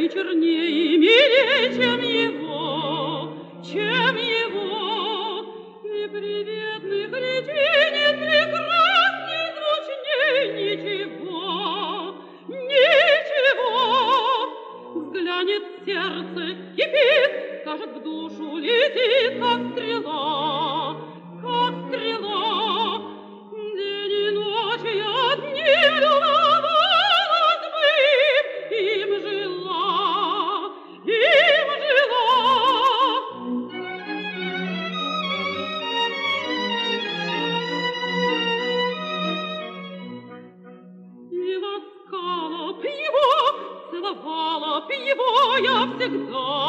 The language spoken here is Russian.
ни чернее и милее, чем его, и приветных речей нет прекрасней, звучней ничего. Взглянет сердце, кипит, скажет в душу, летит, как стрела, день и ночь я одним любовалась бы, им жила. И ласкала б его, целовала б его я всегда,